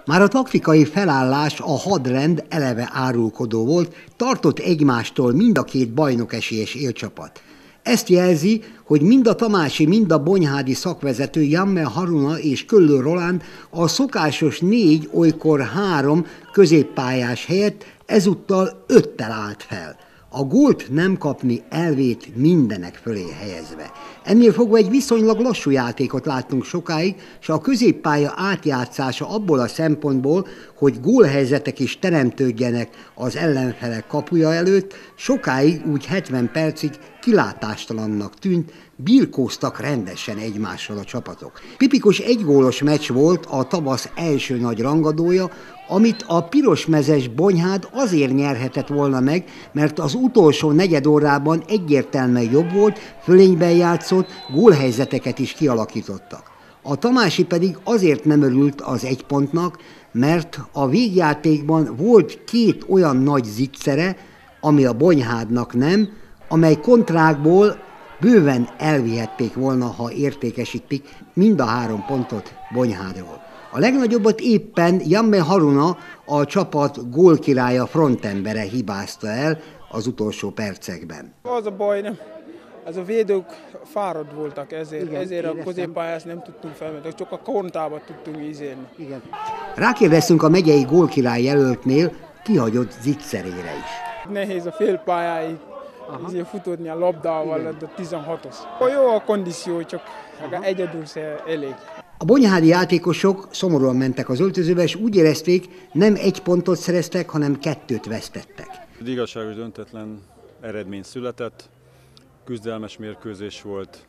Már a taktikai felállás, a hadrend eleve árulkodó volt, tartott egymástól mind a két bajnokesélyes élcsapat. Ezt jelzi, hogy mind a tamási, mind a bonyhádi szakvezető Janne Haruna és Köllő Roland a szokásos 4, olykor 3 középpályás helyett ezúttal 5-tel állt fel. A gólt nem kapni elvét mindenek fölé helyezve. Ennél fogva egy viszonylag lassú játékot láttunk sokáig, és a középpálya átjátszása abból a szempontból, hogy gólhelyzetek is teremtődjenek az ellenfelek kapuja előtt, sokáig úgy 70 percig kilátástalannak tűnt, birkóztak rendesen egymással a csapatok. Tipikus egygólos meccs volt a tavasz első nagy rangadója, amit a pirosmezes Bonyhád azért nyerhetett volna meg, mert az utolsó negyedórában egyértelműen jobb volt, fölényben játszott, gólhelyzeteket is kialakítottak. A tamási pedig azért nem örült az 1 pontnak, mert a végjátékban volt 2 olyan nagy zicsere, ami a Bonyhádnak nem, amely kontrákból bőven elvihették volna, ha értékesítik mind a 3 pontot Bonyhádról. A legnagyobbat éppen Janne Haruna, a csapat gólkirálya, frontembere hibázta el az utolsó percekben. Az a baj, nem. Ez a védők fáradt voltak, ezért a középpályást nem tudtunk felmenni, csak a kontába tudtunk ízélni. Igen. Rákérdeztünk a megyei gólkirály jelöltnél kihagyott zicserére is. Nehéz a félpályáig futódni a labdával, a 16-os. Jó a kondíció, csak egyedül se elég. A bonyhádi játékosok szomorúan mentek az öltözőbe, és úgy érezték, nem 1 pontot szereztek, hanem 2-t vesztettek. Egy igazságos, döntetlen eredmény született, küzdelmes mérkőzés volt.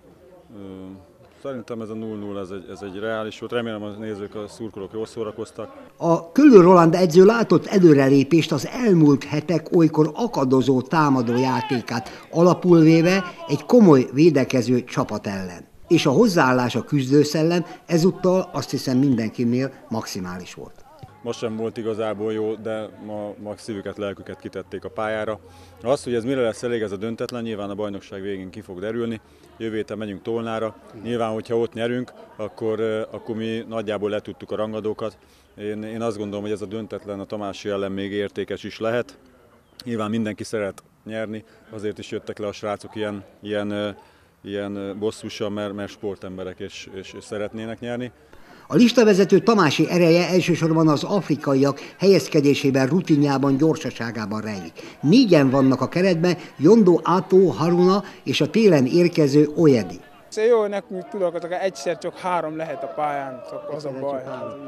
Szerintem ez a 0-0 ez egy reális volt. Remélem, a nézők, a szurkolók jól szórakoztak. A Köllő Roland edző látott előrelépést az elmúlt hetek olykor akadozó támadó játékát alapul véve egy komoly védekező csapat ellen. És a hozzáállás, a küzdőszellem ezúttal azt hiszem mindenkinél maximális volt. Most sem volt igazából jó, de ma szívüket, lelküket kitették a pályára. Az, hogy ez mire lesz elég, ez a döntetlen, nyilván a bajnokság végén ki fog derülni. Jövő héten megyünk Tolnára. Nyilván, hogyha ott nyerünk, akkor mi nagyjából letudtuk a rangadókat. Én azt gondolom, hogy ez a döntetlen a tamási ellen még értékes is lehet. Nyilván mindenki szeret nyerni, azért is jöttek le a srácok ilyen bosszúsan, mert sportemberek és szeretnének nyerni. A listavezető tamási ereje elsősorban az afrikaiak helyezkedésében, rutinjában, gyorsaságában rejlik. 4-en vannak a keretben, Jondo, Ato, Haruna és a télen érkező Oyedi. Jó, nekünk tudok, egyszer csak 3 lehet a pályán, csak az a baj.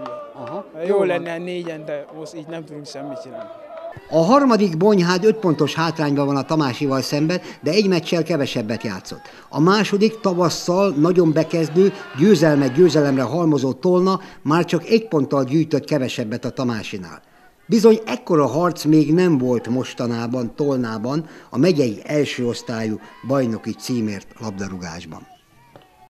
Jó lenne 4-en, de most így nem tudunk semmit csinálni. A harmadik Bonyhád 5 pontos hátrányban van a tamásival szemben, de egy meccsel kevesebbet játszott. A második tavasszal nagyon bekezdő, győzelemre halmozó Tolna már csak 1 ponttal gyűjtött kevesebbet a tamásinál. Bizony ekkora harc még nem volt mostanában Tolnában a megyei első osztályú bajnoki címért labdarúgásban.